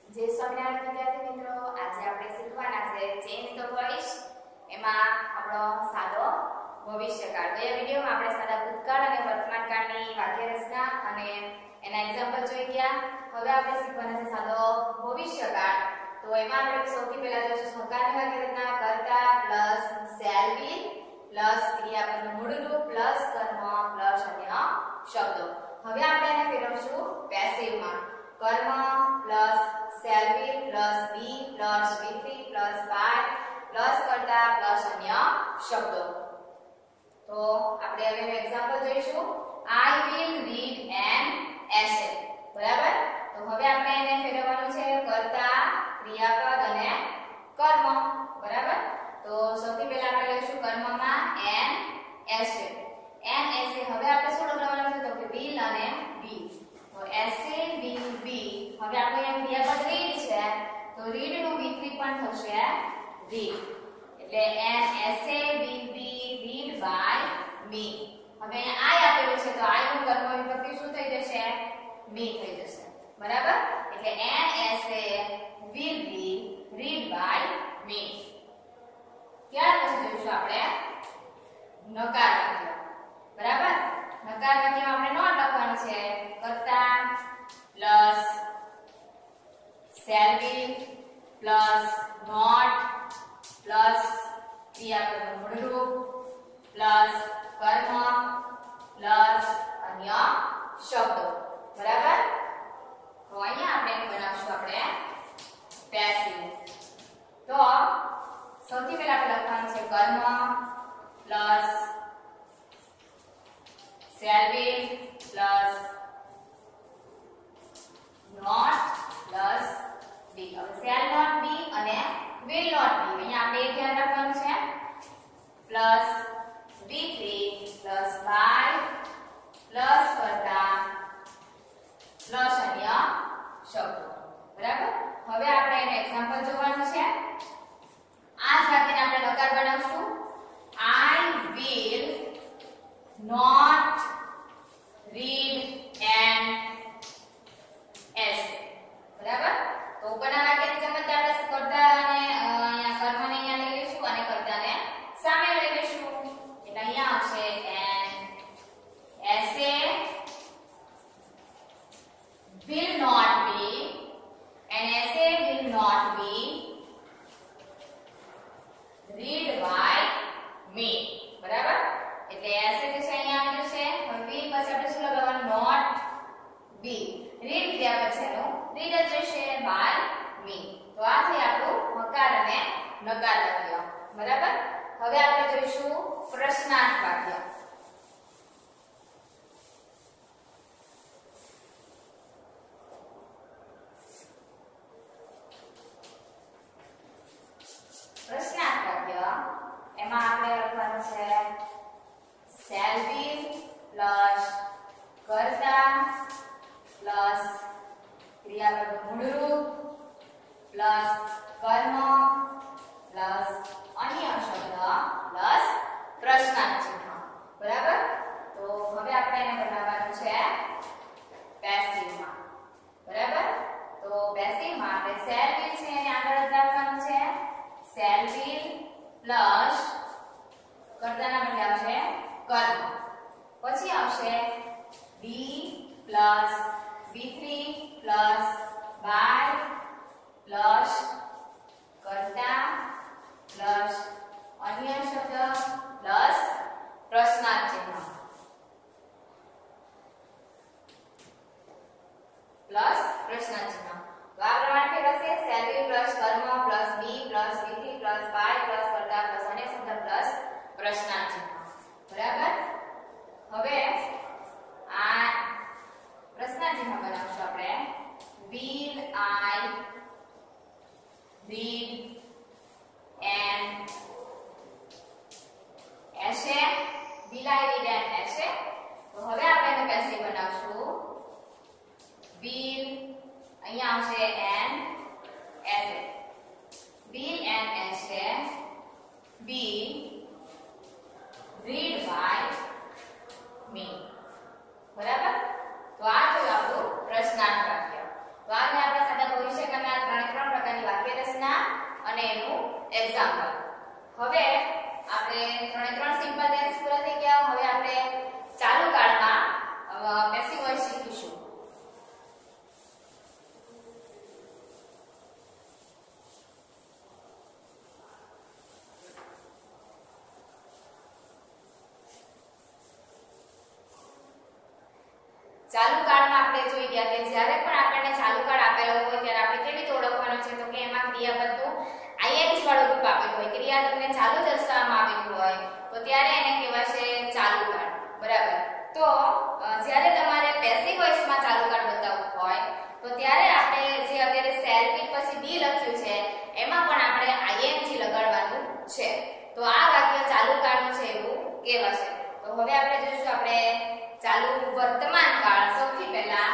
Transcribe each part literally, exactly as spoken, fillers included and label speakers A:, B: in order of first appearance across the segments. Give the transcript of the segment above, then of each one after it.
A: જય સ્વામિનારાયણ વિદ્યાર્થી મિત્રો, આજે આપણે શીખવાના છે ચેન્જ ધ વોઇસ. એમાં આપણો સાદો ભવિષ્યકાળ. ગયા વિડિયોમાં આપણે સાદા ભૂતકાળ અને વર્તમાનકાળની વાક્ય રચના અને એના એક્ઝામ્પલ જોઈ ગયા. હવે આપણે શીખવાના છે સાદો ભવિષ્યકાળ. તો એમાં આપણે સૌથી પહેલા જોઈશું સહકારની વાક્ય રચના. કર્તા પ્લસ શેલ બી પ્લસ ક્રિયાપદનું મૂળ રૂપ પ્લસ કર્મ પ્લસ અન્ય શબ્દો. હવે આપણે એને ફેરવશું પેસિવમાં. કર્મ plus shall be plus be plus be three plus by plus કર્તા પ્લસ અન્ય શબ્દો. તો આપણે હવે એક્ઝામ્પલ જોઈશું. I will read an essay. બરાબર? તો હવે આપણે એને ફેરવવાનું છે કર્તા ક્રિયાપદ અને કર્મ. બરાબર? તો સૌથી પહેલા આપણે લઈશું કર્મમાં an essay. an essay હવે આપણે શું લખવાનું છે? તો કે will અને be. તો essay will be. હવે આપણે અહીંયા ક્રિયાપદ read છે તો read નું V three પણ થશે read. એટલે an essay will be read by me. હવે અહીંયા I આપેલું છે તો I નું કર્મ વિભક્તિ શું થઈ જશે? me થઈ જશે. બરાબર? એટલે an essay will be read by me. ત્યાર પછી જોઈશું આપણે નકાર વાક્ય. બરાબર? નકાર વાક્યમાં આપણે નોટ લખવાનું છે. કર્તા plus shall be plus not plus ક્રિયાપદનું મૂળ રૂપ plus કર્મ plus અન્ય શબ્દો. બરાબર? તો અહીંયા આપણે બનાવશું આપણે પેસિવ. તો સૌથી પહેલા આપણે લખવાનું છે કર્મ plus shall be plus not plus be. હવે shall not be અને will not be અહીંયા આપણે એ ધ્યાન રાખવાનું છે. plus be three plus by plus કર્તા plus અન્ય શબ્દો. બરાબર? હવે આપણે એનું એક્ઝામ્પલ જોવાનું છે. આ જ વાક્યને આપણે નકાર બનાવશું. I will not read an essay. બરાબર? તો ઉપરના વાક્યની જેમ જ આપણે કર્તા અને અહીંયા કર્મને અહીંયા લઈ લઈશું અને કર્તાને સામે લઈ લઈશું. એટલે અહીંયા આવશે an essay will not be an essay will not be read by me. બરાબર? એટલે essay જે છે અહીંયા આવી જશે. હવે will પછી આપણે શું લગાવવાનું? not be. read ક્રિયા પછી એનું read જ રહેશે by me. તો આ થઈ આપણું હકાર અને નકાર વાક્ય. બરાબર? હવે આપણે જોઈશું પ્રશ્નાર્થ વાક્ય. પ્રશ્નાર્થ વાક્ય એમાં આપણે લખવાનું છે shall be plus કર્તા પ્લસ ક્રિયાપદનું મૂળ રૂપ પ્લસ કર્મ પ્લસ અન્ય શબ્દ પ્લસ પ્રશ્નાર્થ ચિહ્ન. બરાબર? તો હવે આપણે એને બનાવવાનું છે પેસિવમાં. બરાબર? તો પેસિવમાં આપણે shall be છે એને આગળ જ રાખવાનું છે. shall be પ્લસ કર્તાના બદલે આવશે કર્મ. પછી આવશે be plus be three plus by plus કર્તા પ્લસ અન્ય શબ્દ પ્લસ પ્રશ્નાર્થ ચિહ્ન પ્લસ પ્રશ્નાર્થ ચિહ્ન. તો આ પ્રમાણે ફેરવશે. shall be પ્લસ કર્મ plus be plus be three plus by plus કર્તા પ્લસ અન્ય શબ્દ પ્લસ પ્રશ્નાર્થ ચિહ્ન. બરાબર? હવે આ પ્રશ્નાર્થ ચિહ્ન બનાવશું આપણે. will I read an essay? will I read an essay? તો હવે આપણે એને પેસિવ બનાવશું. will અહીંયા આવશે an essay. ચાલુ કાળમાં આપણે જોઈ ગયા કે જ્યારે પણ આપણને ચાલુ કાળ આપેલો હોય ત્યારે આપણે કેવી રીતે ઓળખવાનું છે તો કે એમાં ક્રિયાપદનું આઈએનજી વાળું રૂપ આપેલું હોય, ક્રિયા તમને ચાલુ દર્શાવવામાં આવેલું હોય તો ત્યારે એને કહેવાશે ચાલુ કાળ, બરાબર. તો જ્યારે તમારે પેસિવ વોઇસમાં ચાલુ કાળ બતાવવું હોય તો ત્યારે આપણે જે અત્યારે સેલ્ફિટ પછી બી લખ્યું છે એમાં પણ આપણે આઈએનજી લગાડવાનું છે. તો આ વાક્ય ચાલુ કાળનું છે એવું કહેવાશે. તો હવે આપણે જોઈશું આપણે ચાલુ વર્તમાન કાળ. સૌથી પહેલા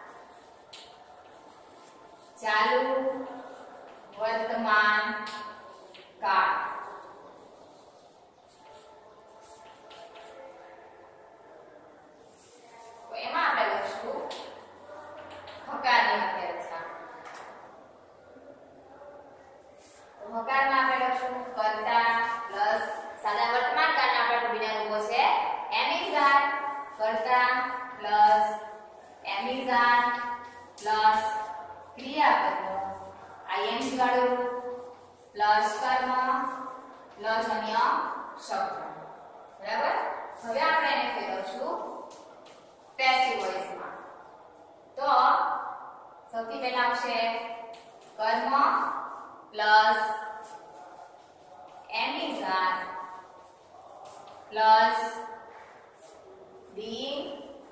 A: ચાલુ વર્તમાન કાળ. તો એમાં આપણે લખશું હકારની વાક્યરચના. તો હકારમાં આપણે લખશું કર્તા પ્લસ સાદા વર્તમાન કાળના આપણા રૂબીના રૂપો છે એમિઝાન, કર્તા પ્લસ એમિઝાન પ્લસ ક્રિયાપદનું આઈએનજી વાળું પ્લસ કર્મ પ્લસ અન્ય શબ્દ, બરાબર. હવે આપણે એને ફેરવશું પેસિવ વોઇસમાં. તો સૌથી પહેલા આવશે કર્મ plus am is are plus being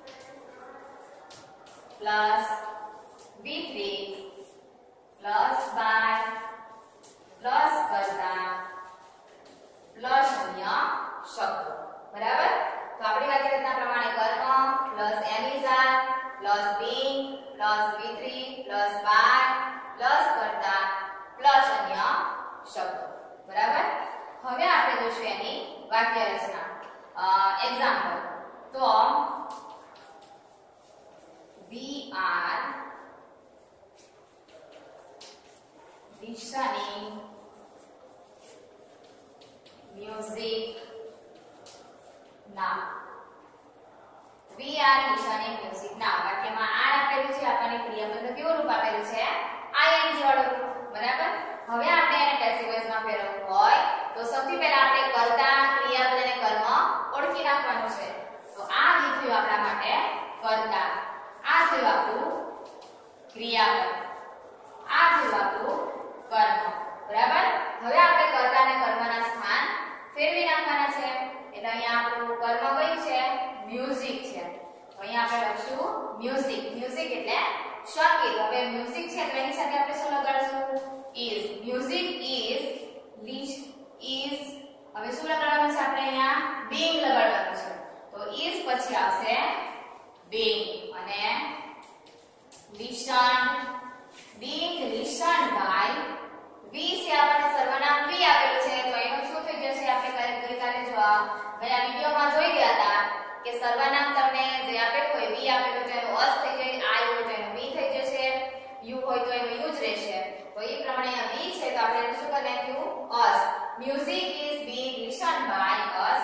A: plus with plus by plus કરતા plus અન્ય શબ્દો, બરાબર. તો આપણી વાક્યરચના પ્રમાણે કર્મ plus એમિઝાન plus being plus with plus by plus કરતા plus અન્ય શબ્દો, બરાબર. હવે આપણે જોઈશું એની વાક્યરચના. એક્ઝામ્પલ. તો we are listening music now. We are listening music now. વાક્યમાં આર આપેલું છે, આપણને ક્રિયાપદનું કેવું રૂપ આપેલું છે આઈએનજી વાળું રૂપ, બરાબર. હવે આપણે એને પેસિવ વોઇસમાં ફેરવવું હોય તો સૌથી પહેલા આપણે કર્તા, ક્રિયાપદ અને કર્મ ઓળખી નાખવાનું છે. તો આ લીધું આપણા માટે કર્તા, આ થયું આપણું ક્રિયાપદ, આ થયું આપણું કર્મ, બરાબર. હવે આપણે કર્તા અને કર્મના સ્થાન ફેરવી નાખવાના છે. એટલે અહીંયા આપણું કર્મ કયું છે મ્યુઝિક છે. તો અહીંયા આપણે લખશું મ્યુઝિક. મ્યુઝિક એટલે સંગીત. હવે મ્યુઝિક છે તો એની સાથે આપણે શું લગાડશું is. મ્યુઝિક is is હવે શું લગાડવાનું છે આપણે અહીંયા being લગાડવાનું છે. તો is પછી આવશે being અને listen being listened by. we છે આપણને સર્વનામ we આપેલું છે તો એનું શું થઈ જશે આપણે ગઈકાલે જો ગયા વિડિયોમાં જોઈ ગયા હતા કે સર્વનામ તમને જે આપેલું હોય we આપેલું તો એનું us થઈ જાય, I હોય તો એનું we થઈ જશે, you હોય તો એનું you જ રહેશે. તો એ પ્રમાણે અહીંયા we છે તો આપણે શું કરી નાખ્યું us. music is being listened by us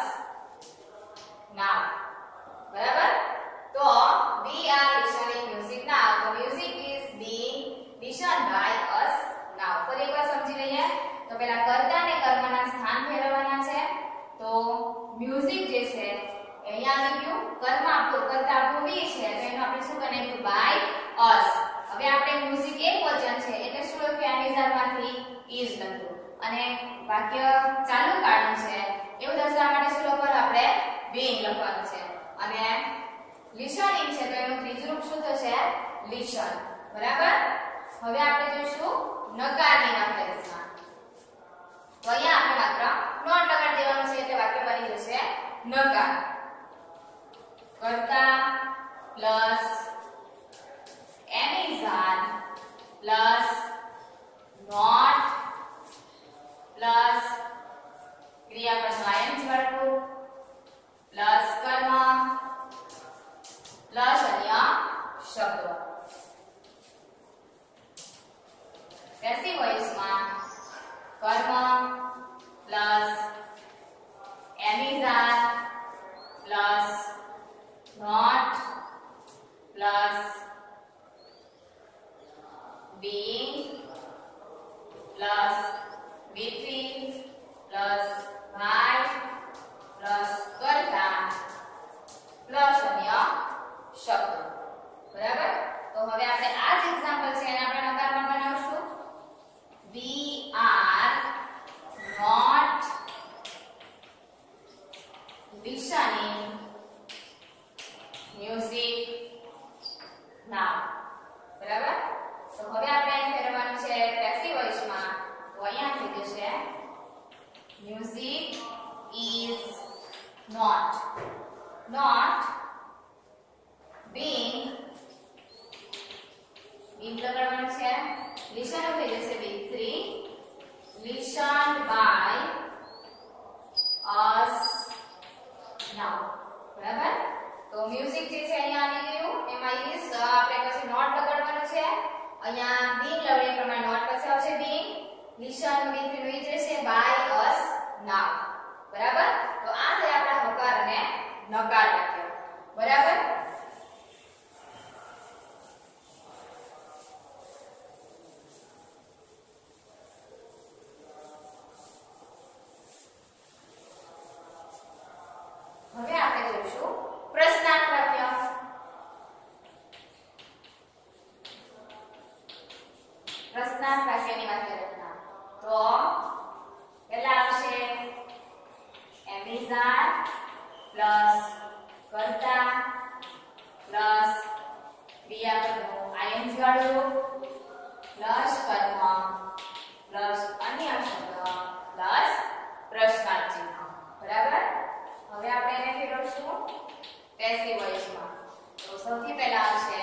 A: now, બરાબર. તો we are listening music now. તો music is being listened by us now. ફરી એકવાર સમજી લઈએ. તો પહેલા કર્તા અને કર્મના સ્થાન ફેરવવાના છે. તો મ્યુઝિક જે છે અહીંયા આવી ગયું, કર્મ આપણું કર્તા આપણું we છે તો એનું આપણે શું કરી નાખ્યું by us. હવે આપણે મ્યુઝિક એક વચન છે એટલે શું લખ્યું એમિઝાનમાંથી is લખ્યું અને વાક્ય ચાલુ કાળનું છે એવું દર્શાવવા માટે શું લખવાનું આપણે being લખવાનું છે અને listening છે તો એનું ત્રીજું રૂપ શું થશે listen, બરાબર. હવે આપણે જોઈશું નકારની વાક્યરચના. તો અહીંયા આપણે માત્ર નોટ લગાડી દેવાનું છે એટલે વાક્ય બની જશે નકાર. કર્તા plus am is are plus not plus ક્રિયાપદનું આઈએનજી વાળું પ્લસ કર્મ પ્લસ અન્ય શબ્દો. પેસિવ વોઇસમાં કર્મ plus am is are plus not plus being plus with plus by plus કર્તા પ્લસ અન્ય શબ્દો. બરાબર? તો હવે આપણે આ જ એક્ઝામ્પલ છે એને આપણે નકારમાં બનાવશું. We are not listening music now. બરાબર? તો હવે આપણે અહીં ફેરવવાનું છે પેસિવ વોઇસમાં. તો અહીંયા થઈ જશે music is not not being being લગાડવાનું છે. listen થઈ જશે big three listened by us now. બરાબર? તો મ્યુઝિક જે છે અહીંયા આવી ગયું. એમાં is આપણે પછી નોટ લગાડવાનું છે. અહીંયા being લગાડે પ્રમાણે નોટ પછી આવશે being. listen with નું જશે by us now. બરાબર? તો આ છે આપણા હકાર અને નકાર વાક્ય. બરાબર? હવે આપણે જોઈશું પ્રશ્નાર્થ વાક્ય. પ્રશ્નાર્થ વાક્યની વાક્ય રચના. તો પહેલા આવશે એમિઝાર પ્લસ કર્તા પ્લસ ક્રિયાપદનું આઈએનજી વાળું રૂપ પ્લસ કર્મ પ્લસ અન્ય શબ્દ પ્લસ પ્રશ્નાર્થ ચિહ્ન. બરાબર? હવે આપણે એને ફેરવશું પેસિવ વોઇસમાં. તો સૌથી પહેલા આવશે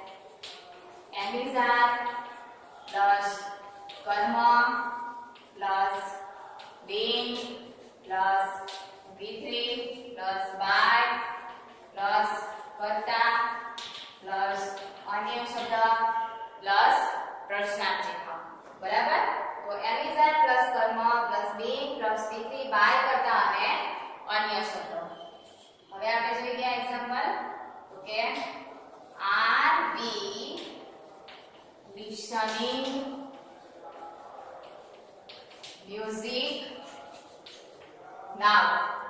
A: એમિઝાર પ્લસ કર્મ plus being plus V three plus by plus કર્તા પ્લસ અન્ય શબ્દ પ્લસ પ્રશ્નાર્થ ચિહ્ન. બરાબર? તો એમિઝાર પ્લસ કર્મ plus being plus V three by કર્તા અને અન્ય શબ્દો. હવે આપણે જોઈ ગયા એક્ઝામ્પલ. તો કે are we listening music now?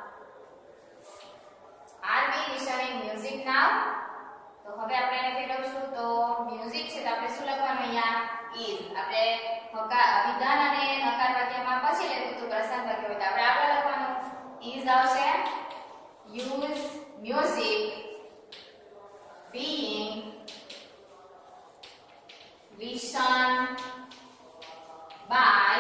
A: are we listening music now? તો હવે આપણે એને ફેરવશું. તો મ્યુઝિક છે તો આપણે શું લખવાનું અહીંયા is. આપણે હકાર વિધાન અને નકાર વાક્યમાં પછી લખ્યું તો પ્રશ્નાર્થ વાક્ય હોય તો આપણે આગળ લખવાનું is આવશે. use music being listened by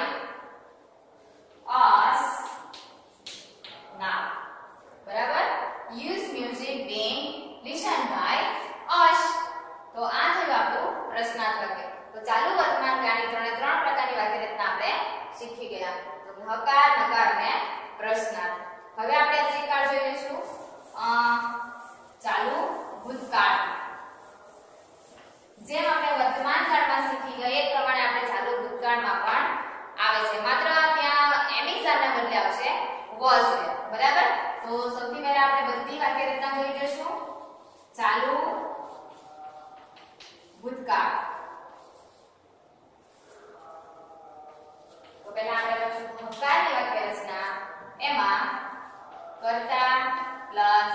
A: us now. બરાબર? use music being listened by us. તો આ થયું આપણું પ્રશ્નાર્થ વાક્ય. તો ચાલુ વર્તમાન કાળની ત્રણે ત્રણ પ્રકારની વાક્ય રચના આપણે શીખી ગયા. તો હકાર, નકાર અને પ્રશ્નાર્થ. હવે આપણે ત્રણ કાળ જોઈ લઈશું. અ ચાલુ ભૂતકાળ. જેમ આપણે વર્તમાન કાળમાં શીખી ગયા એ પ્રમાણે આપણે ચાલુ ભૂતકાળમાં પણ આવે છે. માત્ર ત્યાં એમિઝારના બદલે આવશે was. બરાબર? તો સૌથી પહેલા આપણે બધી વાક્ય રચના જોઈ જઈશું. ચાલુ ભૂતકાળ. તો પહેલા આપણે લખીશું ભૂતકાળની વાક્ય રચના. એમાં કર્તા પ્લસ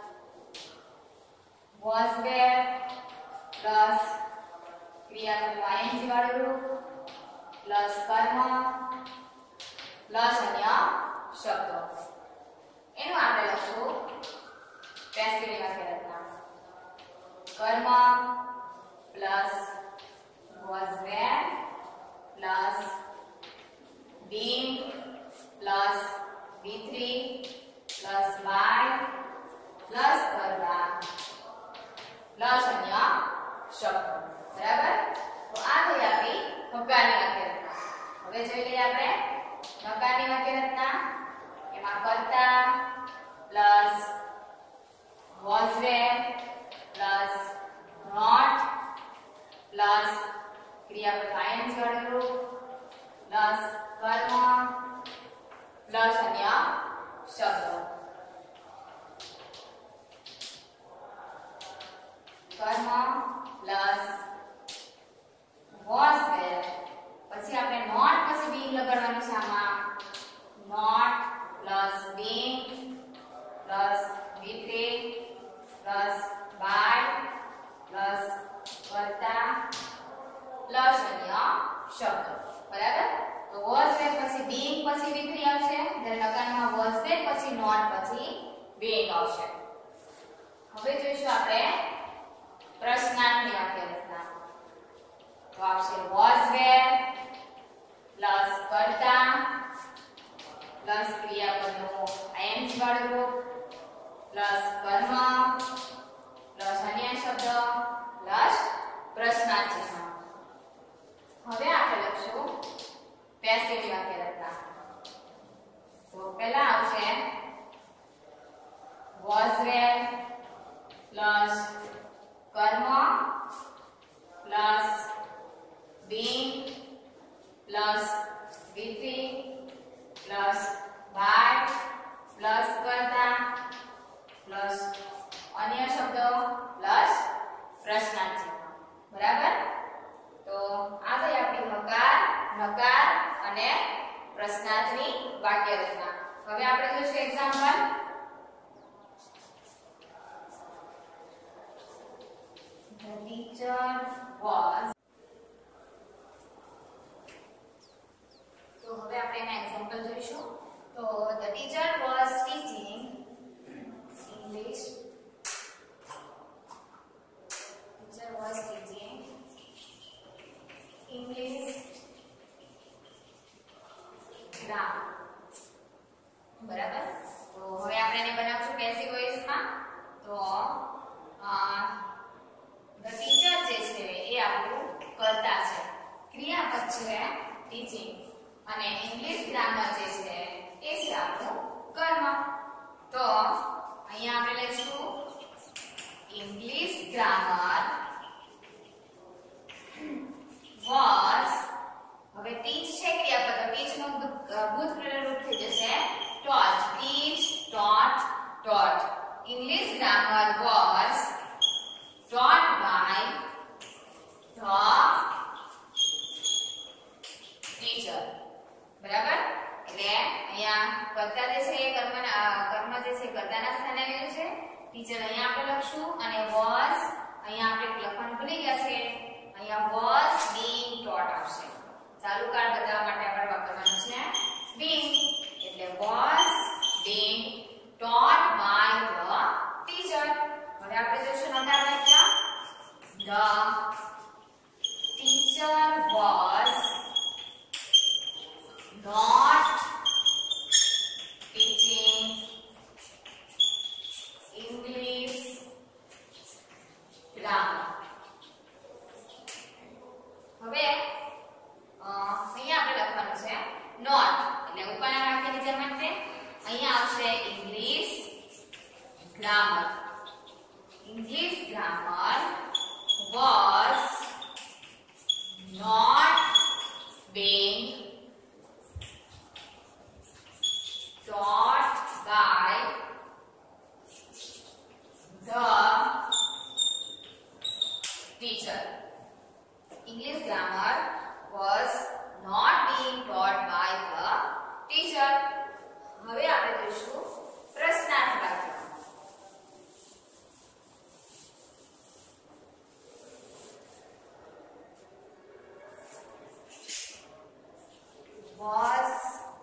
A: was were પ્લસ ક્રિયાપદનું આઈએનજી વાળું રૂપ પ્લસ કર્મ પ્લસ અન્ય શબ્દો. એનું આપણે લખશું પેસિવ વાક્ય રચના. કર્મ plus was were plus being plus V three plus by plus કર્તા પ્લસ અન્ય શબ્દો. બરાબર? તો આ થઈ આપણી હકારની વાક્ય રચના. હવે જોઈ લઈએ આપણે નકારની વાક્ય રચના. એમાં કર્તા plus was were plus not plus ક્રિયાપદ આઈએનજી વાળું રૂપ પ્લસ કર્મ પ્લસ અન્ય શબ્દો. કર્મ પ્લસ was were પછી આપણે not પછી being લગાડવાનું છે. આમાં not plus being plus V three plus by પછી નોટ પછી being આવશે. હવે જોઈશું આપણે પ્રશ્નાર્થની વાક્ય રચના. તો આવશે was were પ્લસ કર્તા પ્લસ ક્રિયાપદનું ing વાળું રૂપ પ્લસ કર્મ પ્લસ અન્ય શબ્દ પ્લસ પ્રશ્નાર્થ ચિહ્ન. હવે આપણે લખશું પેસિવ વાક્ય રચના. તો પહેલા આવશે was were પ્લસ કર્મ plus being plus with plus by plus કર્તા પ્લસ અન્ય શબ્દો પ્લસ પ્રશ્નાર્થ ચિહ્ન. બરાબર? તો આ થઈ આપણી હકાર, નકાર અને પ્રશ્નાર્થની વાક્ય રચના. હવે આપણે જોઈશું એક્ઝામ્પલ. The teacher was. તો હવે આપણે એના એક્ઝામ્પલ જોઈશું. તો the teacher was teaching English. Teacher was teaching English grammar. બરાબર? તો હવે આપણે એને બનાવશું પેસિવ વોઇસમાં. તો the teacher જે છે એ આપણું કર્તા છે, ક્રિયાપદ છે ટીચિંગ અને ઇંગ્લિશ ગ્રામર જે છે એ છે આપણું કર્મ. તો અહીંયા આપણે લઈશું ઇંગ્લિશ ગ્રામર was. હવે ટીચ છે ક્રિયાપદ, તો ટીચ નું ભૂતકાળ રૂપ થઈ જશે taught. teach, taught, taught. English grammar was taught by the teacher. બરાબર? એટલે અહીંયા કર્તા જે છે એ કર્મના કર્મ જે છે કર્તાના સ્થાને આવ્યું છે. ટીચર અહીંયા આપણે લખશું અને was અહીંયા આપણે લખવાનું ભૂલી ગયા છે. અહીંયા was being taught આવશે. ચાલુ કાળ બતાવવા માટે આપણે વાપરવાનું છે being. એટલે was being taught by the teacher. હવે આપણે જોઈશું નકાર વાક્ય. The teacher was not teaching English grammar. હવે અહીંયા આપણે લખવાનું છે not. એટલે ઉપરના વાક્યની જેમ જ અહીંયા આવશે English grammar. English grammar was not being taught by the teacher. English grammar was not being taught by the teacher. હવે આપણે જોઈશું પ્રશ્નાર્થ વાક્ય. Was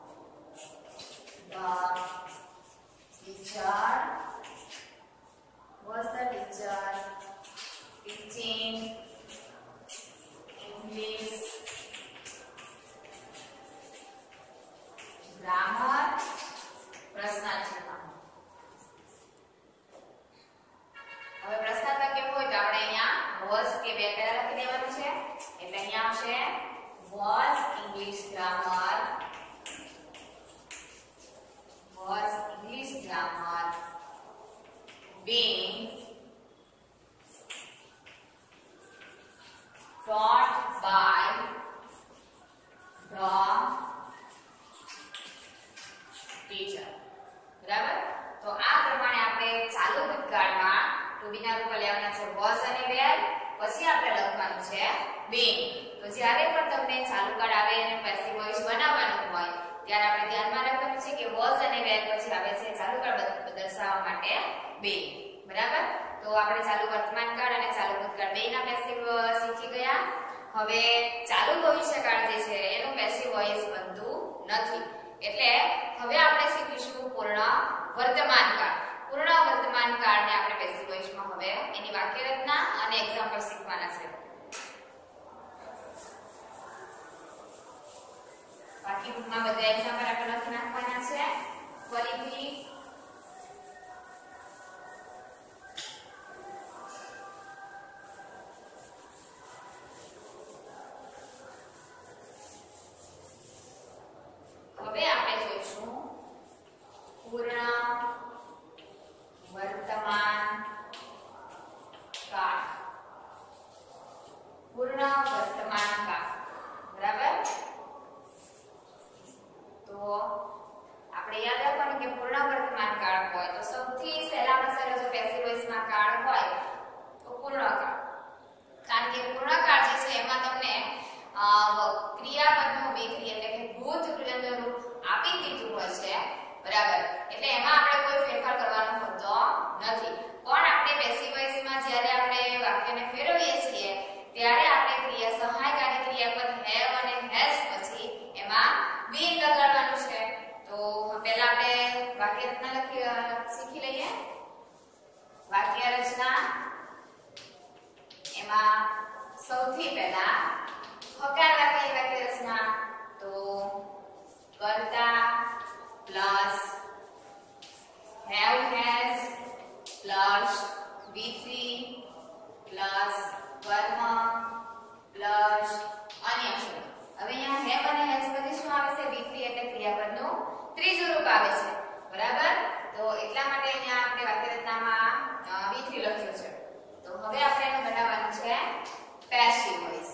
A: the teacher was the teacher teaching English grammar? પ્રશ્નાર્થ ચિહ્ન. હવે પ્રશ્નાર્થ વાક્ય હોય તો આપણે અહીંયા was કે બે પહેલા લખી દેવાનું છે. એટલે અહીંયા આવશે was English grammar was English grammar being taught by the teacher. બરાબર? તો આ પ્રમાણે આપણે ચાલુ ભૂતકાળમાં ટુ બી ના રૂપે લેવાના છે was અને were, પછી આપણે લખવાનું છે being. તો જ્યારે પણ તમને ચાલુ કાળ આવે અને પેસિવ વોઇસ બનાવવાનું હોય ત્યારે આપણે ધ્યાનમાં રાખવાનું છે કે was અને were પછી આવે છે ચાલુ કાળ દર્શાવવા માટે being. બરાબર? તો આપણે ચાલુ વર્તમાન કાળ અને ચાલુ ભૂતકાળ બેયના પેસિવ શીખી ગયા. હવે ચાલુ ભવિષ્યકાળ જે છે એનું પેસિવ વોઇસ બનતું નથી. એટલે હવે આપણે શીખીશું પૂર્ણ વર્તમાન કાળ. પૂર્ણ વર્તમાન કાળને આપણે પેસિવ વોઇસમાં હવે એની વાક્ય રચના અને એક્ઝામ્પલ શીખવાના છે. બાકી બુકમાં બધા એક્ઝામ્પલ આપણે લખી નાખવાના છે. ફરીથી હવે આપણે જોઈશું પૂર્ણ વર્તમાન કાળ. પૂર્ણ વર્તમાન કાળ, બરાબર? તો આપણે યાદ રાખવાનું કે પૂર્ણ વર્તમાન કાળ હોય તો સૌથી સહેલામાં સહેલો જો પેસિવ વોઇસમાં કાળ હોય તો પૂર્ણ કાળ. કારણ કે પૂર્ણ કાળ જે છે એમાં તમને ક્રિયાપદનું વિકરી એટલે કે ભૂત ક્રિયાનું રૂપ આપી દીધું હોય છે, બરાબર? એટલે એમાં આપણે કોઈ ફેરફાર કરવાનો હોતો નથી. પણ આપણે પેસિવ વોઇસમાં જ્યારે આપણે વાક્યને ફેરવીએ છીએ ત્યારે આપણે ક્રિયા સહાયકારી ક્રિયાપદ હેવ અને હેઝ પછી એમાં બીન લગાડવાનું છે. તો પહેલા આપણે વાક્ય રચના લખી શીખી લઈએ. વાક્ય રચના એમાં સૌથી પહેલા હકાર વાક્યની વાક્ય રચના તો કર્તા plus have has plus V three plus કર્મ પ્લસ અન્ય શબ્દ. હવે અહીંયા have અને has પછી શું આવે છે? વી થ્રી એટલે ક્રિયાપદનું ત્રીજું રૂપ આવે છે, બરાબર? તો એટલા માટે અહીંયા આપણે વાક્ય રચનામાં વી થ્રી લખ્યું છે. તો હવે આપણે એને બનાવવાનું છે પેસિવ વોઇસ.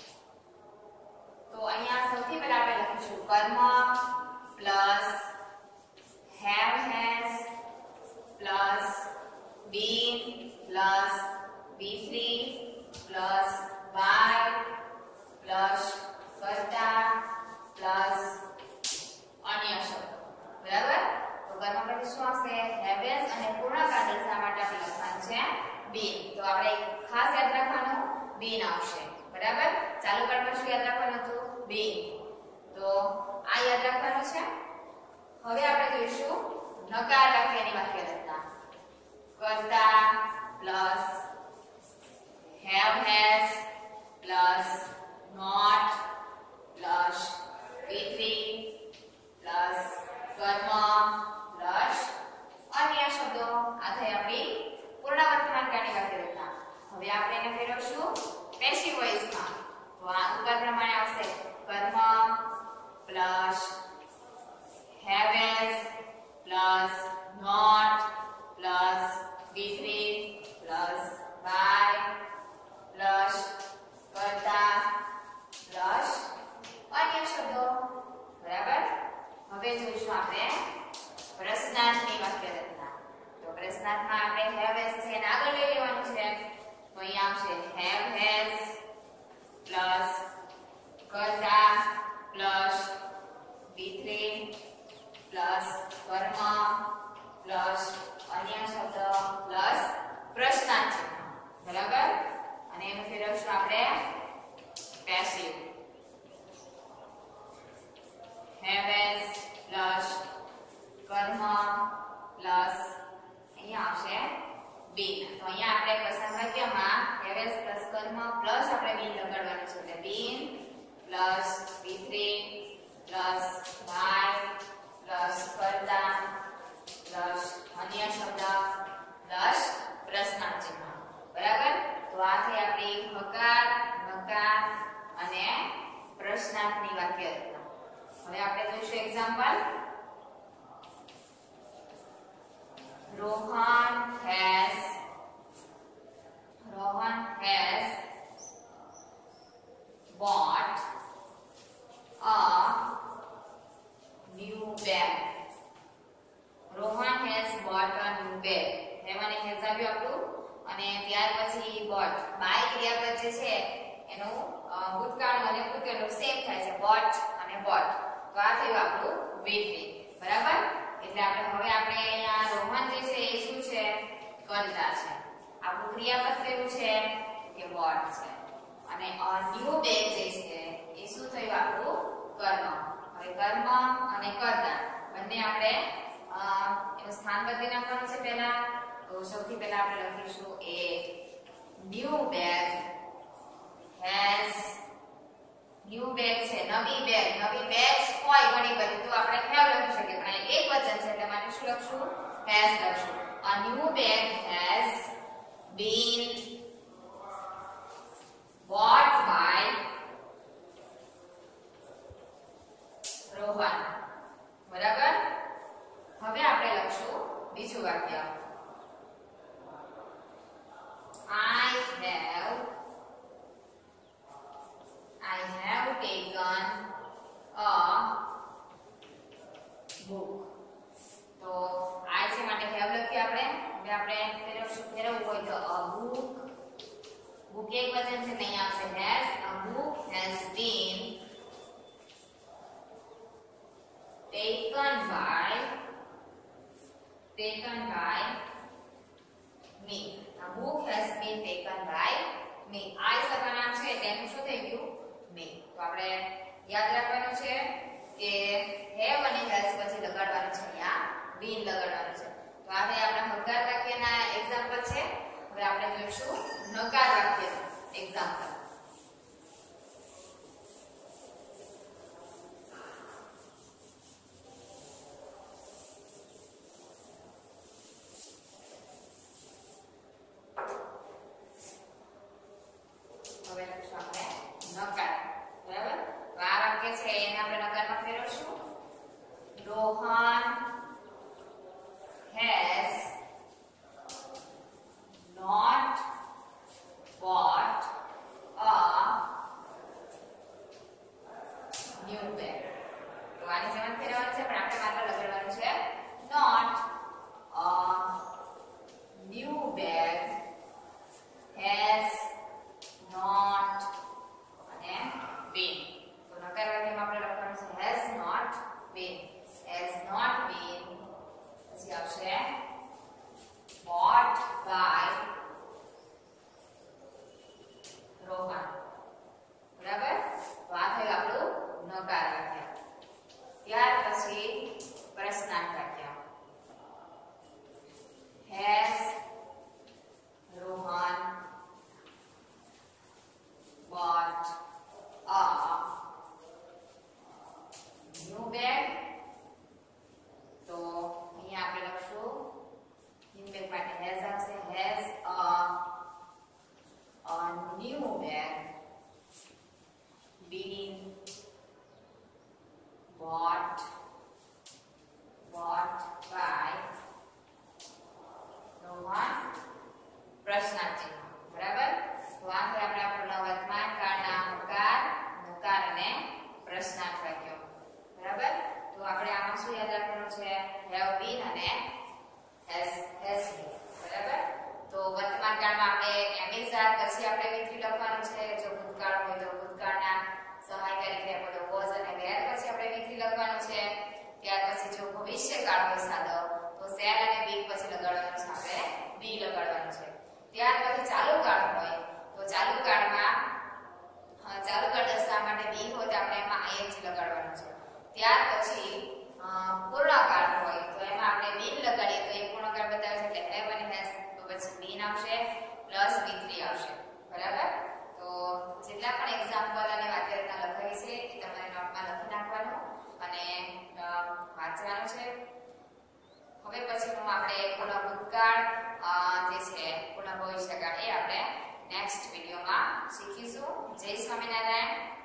A: તો અહીંયા સૌથી પહેલા આપણે લખીશું કર્મ plus have has plus been plus V three plus by plus કર્તા પ્લસ અન્ય શબ્દ, બરાબર? તો કર્મ પછી શું આવશે? have has અને પૂર્ણ કાળ દર્શાવવા માટે આપણે લખવાનું છે been. તો આપણે ખાસ યાદ રાખવાનું been આવશે, બરાબર? ચાલુ કાળ પર શું યાદ રાખવાનું હતું? been. તો આ યાદ રાખવાનું છે. હવે આપણે જોઈશું નકાર વાક્યની વાક્ય રચના. કર્તા plus have has plus not plus V three plus કર્મ પ્લસ અન્ય શબ્દો. આ થઈ આપણી પૂર્ણ વર્તમાન કાળની વાક્ય રચના. હવે આપણે એને ફેરવશું પેસિવ વોઇસમાં. તો આ ઉપર પ્રમાણે આવશે કર્મ plus have has plus not plus V three plus by plus કર્તા પ્લસ અન્ય શબ્દો, બરાબર? હવે જોઈશું આપણે પ્રશ્નાર્થની વાક્ય રચના. તો પ્રશ્નાર્થમાં આપણે have has છે એને આગળ લઈ લેવાનું છે. તો અહીંયા આવશે have has પ્લસ કર્તા પ્લસ વી થ્રી પ્લસ કર્મ પ્લસ અન્ય શબ્દ પ્લસ પ્રશ્નાર્થ ચિહ્ન, બરાબર? અને એનું ફેરવશું આપણે પેસિવ. have has પ્લસ કર્મ પ્લસ અહીંયા આવશે been. તો અહીંયા આપણે પ્રશ્ન વાક્યમાં have has પ્લસ કર્મ પ્લસ આપણે been લગાડવાનું છે. એટલે been plus V three plus by plus કર્તા પ્લસ અન્ય શબ્દ પ્લસ પ્રશ્નાર્થ ચિહ્ન, બરાબર? તો આ થઈ આપણી હકાર, નકાર અને પ્રશ્નાર્થની વાક્ય રચના. હવે આપણે જોઈશું example. Rohan has Rohan has bought a new bag. Rohan has bought a new bag. એમાંને has આવ્યું આપણું અને ત્યાર પછી bought. બાય ક્રિયાપદ જે છે એનું ભૂતકાળ અને ભૂતકાળનું સેમ થાય છે, bought અને bought. તો આ થયું આપણું વી થ્રી, બરાબર? એટલે આપણે હવે આપણે અહીંયા રોહન જે છે એ શું છે? કર્તા છે. આપણું ક્રિયાપદ કેવું છે? કે bought છે. અને a new bag જે છે એ શું થયું? આપણું કર્મ. હવે કર્મ અને કર્તા બંને આપણે એનું સ્થાન બદલી નાખવાનું છે પહેલા. તો સૌથી પહેલા આપણે લખીશું a new bag has new bag છે નવી બેગ નવી બેગ્સ હોય ઘણી બધી તો આપણે have લખી શકીએ પણ એક વચન છે એટલે માટે શું લખશું has લખશું. A new bag has been bought by Rohan. બરાબર. હવે આપણે લખશું બીજું વાક્ય. I have I have taken a book. તો I છે માટે have લખીએ આપણે. હવે આપણે ફેરવશું ફેરવવું હોય તો a book book એક વચન છે નહીં આવશે has. A book has been taken by taken by me. A book has been taken by me. I સર્વનામ છે તેનું શું થઈ ગયું me. તો આપણે યાદ રાખવાનું છે કે have અને has પછી લગાડવાનું છે અહીંયા been લગાડવાનું છે. તો આ છે આપણા હકાર વાક્યના એક્ઝામ્પલ છે. હવે આપણે જોઈશું નકાર વાક્યનું એક્ઝામ્પલ. હવે લખશું આપણે નકાર. બરાબર. તો આ વાક્ય છે એને આપણે નકારમાં ફેરવશું. Rohan has not bought a new bag. તો આની જેમ ફેરવવાનું છે પણ આપણે માત્ર લગાડવાનું છે not a new bag has not અને been. તો નકાર વાક્યમાં આપણે લખવાનું છે has not been. Has not been પછી આવશે bought by રોહન. બરાબર. તો આ થયું આપણું નકાર વાક્ય. ત્યાર પછી પ્રશ્નાર્થ વાક્ય. has Rohan bought a new bag. તો અહીંયા આપણે લખશું new bag માટે has આવશે. has a a new bag been bought bought by Rohan. પ્રશ્નાર્થ ચિહ્ન. બરાબર. તો આ છે આપણા પૂર્ણ વર્તમાન કાળના હકાર નકાર અને પ્રશ્નાર્થ વાક્યો. બરાબર. તો આપણે આમાં શું યાદ રાખવાનું છે have been અને has has been. બરાબર. તો વર્તમાન કાળમાં આપણે am is are પછી આપણે V three લખવાનું છે. જો ભૂતકાળ હોય તો ભૂતકાળના સહાયકારી ક્રિયાપદો was અને were પછી આપણે V three લખવાનું છે. ત્યાર પછી જો ભવિષ્યકાળ હોય સાદો તો shall અને will પછી લગાડવાનું છે આપણે be લગાડવાનું છે. ત્યાર પછી ચાલુ કાળ હોય તો ચાલુ કાળમાં ચાલુ કાળ દર્શાવવા માટે be હોય તો આપણે એમાં ing લગાડવાનું છે. ત્યાર પછી પૂર્ણકાળ હોય તો એમાં આપણે been લગાડીએ તો એ પૂર્ણકાળ બતાવે છે એટલે have અને has. તો પછી been આવશે પ્લસ V three આવશે. બરાબર. તો જેટલા પણ એક્ઝામ્પલ અને વાક્ય રચના લખાવી છે એ તમારે નોટમાં લખી નાખવાનું અને વાંચવાનું છે. હવે પછી હું આપણે પૂર્ણ ભૂતકાળ જે છે પૂર્ણ ભવિષ્યકાળ એ આપણે નેક્સ્ટ વિડીયોમાં શીખીશું. જય સ્વામિનારાયણ.